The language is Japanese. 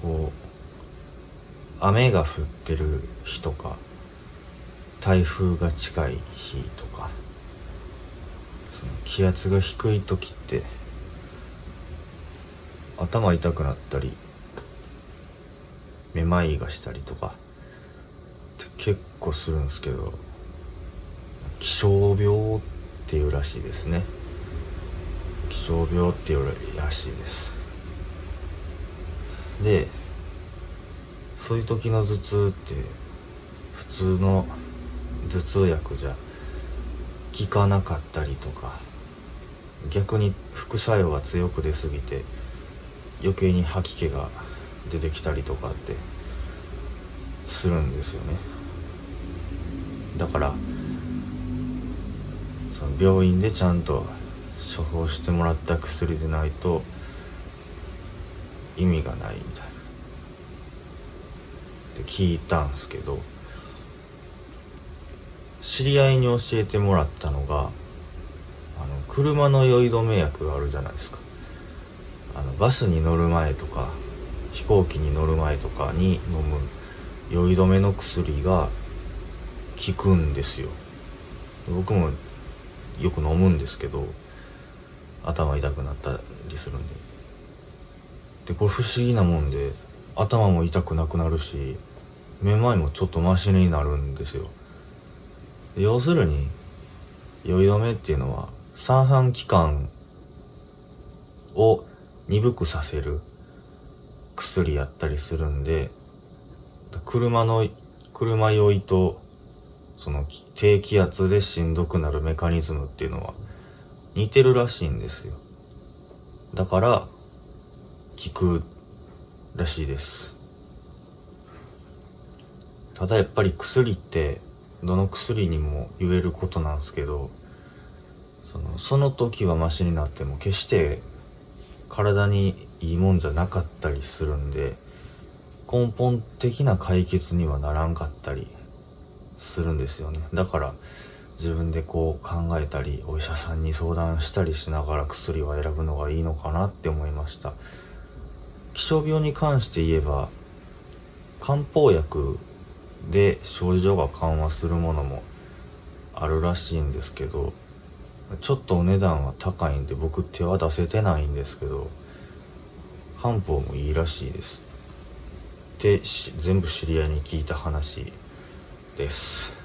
こう雨が降ってる日とか台風が近い日とか、その気圧が低い時って頭痛くなったりめまいがしたりとかって結構するんですけど、気象病っていうらしいですね。気象病っていうらしいです。で、そういう時の頭痛って普通の頭痛薬じゃ効かなかったりとか、逆に副作用が強く出すぎて余計に吐き気が出てきたりとかってするんですよね。だからその病院でちゃんと処方してもらった薬でないと意味がないみたいなって聞いたんすけど、知り合いに教えてもらったのが、車の酔い止め薬があるじゃないですか。バスに乗る前とか飛行機に乗る前とかに飲む酔い止めの薬が効くんですよ。僕もよく飲むんですけど、頭痛くなったりするんで。で、これ不思議なもんで、頭も痛くなくなるし、めまいもちょっとマシになるんですよ。要するに酔い止めっていうのは三半規管を鈍くさせる薬やったりするんで、車酔いとその低気圧でしんどくなるメカニズムっていうのは似てるらしいんですよ。だから効くらしいです。ただやっぱり薬ってどの薬にも言えることなんですけど、その時はマシになっても決して体にいいもんじゃなかったりするんで、根本的な解決にはならんかったりするんですよね。だから自分でこう考えたり、お医者さんに相談したりしながら薬を選ぶのがいいのかなって思いました。気象病に関して言えば漢方薬で症状が緩和するものもあるらしいんですけど、ちょっとお値段は高いんで僕手は出せてないんですけど、漢方もいいらしいですって全部知り合いに聞いた話です。